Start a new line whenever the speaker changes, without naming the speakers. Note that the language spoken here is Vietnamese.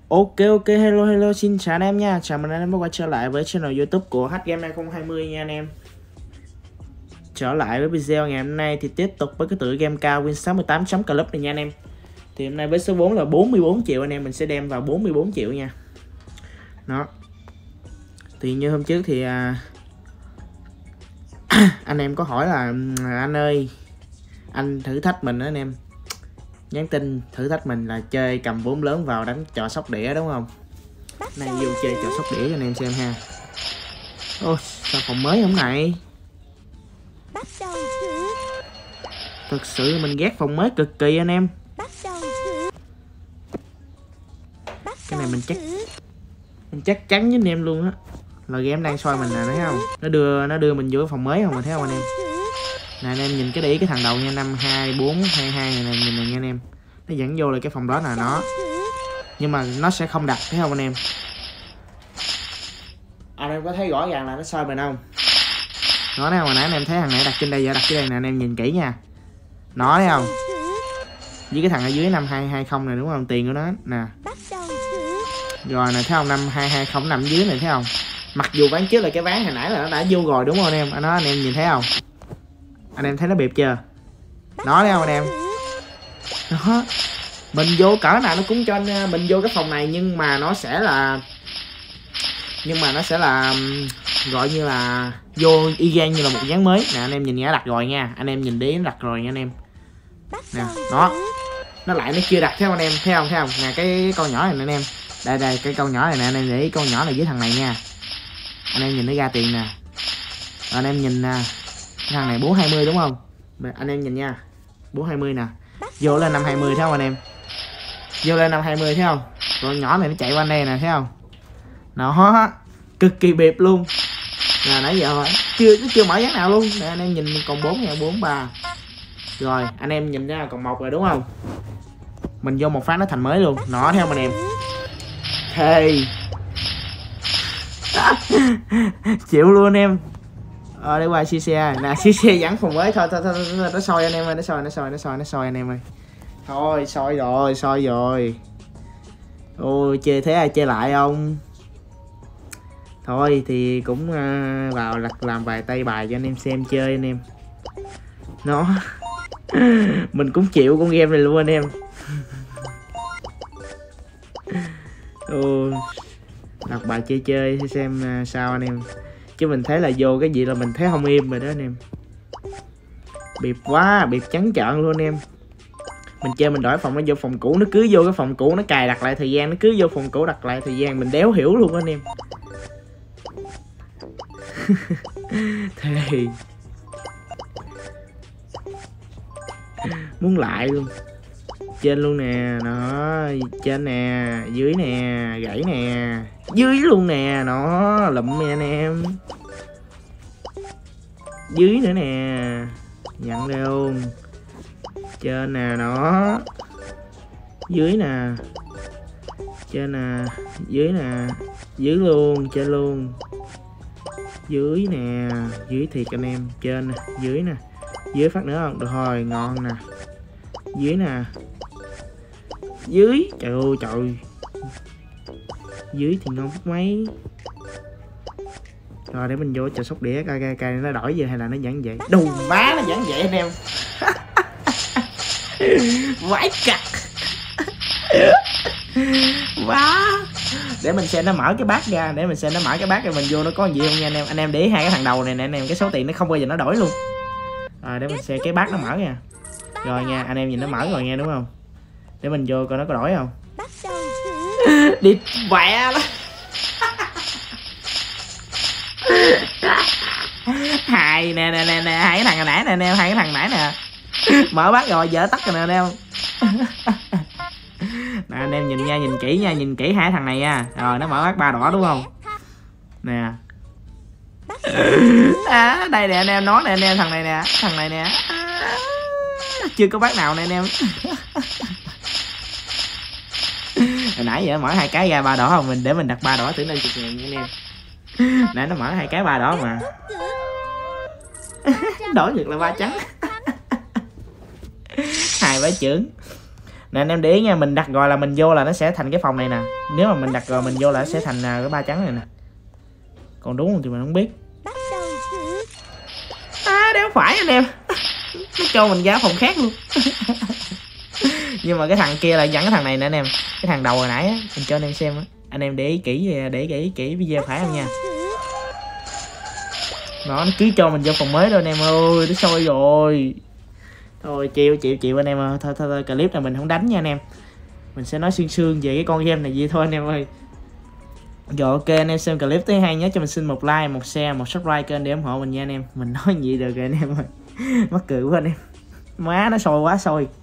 Ok, hello, xin chào anh em nha. Chào mừng anh em đã quay trở lại với channel YouTube của HGame 2020 nha anh em. Trở lại với video ngày hôm nay thì tiếp tục với cái tựa game cao Win68.club này nha anh em. Thì hôm nay với số 4 là 44 triệu anh em, mình sẽ đem vào 44 triệu nha. Đó. Thì như hôm trước thì anh em có hỏi là anh ơi, anh thử thách mình đó anh em. Nhắn tin thử thách mình là chơi cầm vốn lớn vào đánh trò sóc đĩa đúng không? Nay vô chơi trò sóc đĩa cho anh em xem ha. Ôi sao phòng mới không này? Thực sự mình ghét phòng mới cực kỳ anh em. Cái này mình chắc chắn với anh em luôn á là game đang soi mình nè, thấy không? Nó đưa mình vô phòng mới không mà thấy không anh em? Nè anh em nhìn cái để ý cái thằng đầu nha, 52422 này, nhìn này nha anh em. Nó dẫn vô là cái phòng đó là nó, nhưng mà nó sẽ không đặt, thấy không anh em? Anh em có thấy rõ ràng là nó soi mình không? Nó thấy không? Hồi nãy anh em thấy thằng này đặt trên đây, giờ đặt trên đây nè, anh em nhìn kỹ nha. Nó thấy không? Với cái thằng ở dưới 5220 này đúng không? Tiền của nó nè. Rồi này thấy không? 5220 nằm dưới này thấy không? Mặc dù ván trước là cái ván hồi nãy là nó đã vô rồi đúng không anh em? Anh em nhìn thấy không? Anh em thấy nó bịp chưa? Nó thấy không anh em? Đó. Mình vô cỡ nào nó cũng cho mình vô cái phòng này, nhưng mà nó sẽ là gọi như là vô y gan như là một dáng mới nè. Anh em nhìn nó đặt rồi nha, anh em nhìn đi nó đặt rồi nha anh em nè. Đó, nó lại nó chưa đặt, thấy không anh em? Thấy không nè, cái con nhỏ này nè anh em, đây cái con nhỏ này nè anh em, để ý con nhỏ này với thằng này nha. Anh em nhìn nó ra tiền nè. Anh em nhìn nè, thằng này 420 đúng không? Anh em nhìn nha, 420 nè, vô lên 520 thấy không anh em? Vô lên 520 thấy không? Con nhỏ này nó chạy qua đây nè, thấy không? Nó cực kỳ bịp luôn nè. Nãy giờ chưa mở ván nào luôn nè, anh em nhìn còn 4 nha, 43 rồi. Anh em nhìn ra còn 1 rồi đúng không? Mình vô một phát nó thành mới luôn. Nó theo mình em thề chịu luôn em. Để qua xe nè, xe dẫn phòng mới thôi, nó soi anh em ơi, nó soi anh em ơi. Thôi soi rồi. Ôi chơi thế ai chơi lại không? Thôi thì cũng vào làm vài tay bài cho anh em xem chơi anh em. Nó mình cũng chịu con game này luôn anh em. Đặt bài chơi xem sao anh em. Chứ mình thấy là vô cái gì là mình thấy không im rồi đó anh em. Bịp quá, bịp trắng trợn luôn anh em. Mình chơi mình đổi phòng nó vô phòng cũ, nó cứ vô cái phòng cũ nó cài đặt lại thời gian, nó cứ vô phòng cũ đặt lại thời gian, mình đéo hiểu luôn anh em. Thề muốn lại luôn. Trên luôn nè, nó trên nè, dưới nè, gãy nè, dưới luôn nè, nó lụm nè anh em. Dưới nữa nè, nhận luôn. Trên nè, nó dưới nè, trên nè, dưới nè, dưới luôn, trên luôn, dưới nè, dưới thiệt anh em. Trên nè, dưới nè, dưới phát nữa không? Được rồi, ngon nè. Dưới nè, dưới, trời ơi trời, dưới thì ngon phút mấy. Rồi để mình vô trò sóc đĩa coi nó đổi về hay là nó vẫn vậy. Đù má nó vẫn vậy anh em. Vãi cặt quá. Để mình xem nó mở cái bát ra, rồi mình vô nó có gì không nha anh em. Anh em để ý hai cái thằng đầu này nè anh em, cái số tiền nó không bao giờ nó đổi luôn. Rồi để mình xem cái bát nó mở nha. Rồi nha, anh em nhìn nó mở rồi nghe đúng không? Để mình vô coi nó có đổi không. Đi vẹ đó. Hai nè, hai cái thằng hồi nãy nè anh em, hai cái thằng nãy nè. Mở bát rồi, dở tắt rồi nè anh em. Nè anh em nhìn nha, nhìn kỹ hai thằng này nha. Rồi nó mở bát ba đỏ đúng không? Nè. Đây nè anh em, nói nè anh em, thằng này nè. Chưa có bát nào nè anh em. Hồi nãy giờ mở hai cái ra ba đỏ không? Để mình đặt ba đỏ thử lên 10.000 nha anh em. Nãy nó mở hai cái ba đỏ mà. Đổi ngược là ba trắng. Hai bá trưởng. Nè anh em để ý nha, mình đặt rồi là mình vô là nó sẽ thành cái phòng này nè. Nếu mà mình đặt rồi mình vô là nó sẽ thành cái ba trắng này nè. Còn đúng không thì mình không biết. Đéo phải anh em. Nó cho mình ra phòng khác luôn. Nhưng mà cái thằng kia là dẫn cái thằng này nè anh em. Cái thằng đầu hồi nãy á, mình cho anh em xem á. Anh em để ý kỹ video phải không nha. Nó cứ cho mình vô phòng mới rồi anh em ơi, nó sôi rồi. Thôi chịu anh em ơi. Thôi clip này mình không đánh nha anh em. Mình sẽ nói sương về cái con game này vậy thôi anh em ơi. Rồi ok anh em xem clip tới hay nhớ cho mình xin một like, một share, một subscribe kênh để ủng hộ mình nha anh em. Mình nói gì được rồi anh em ơi. Mắc cười quá anh em. Má nó sôi quá sôi.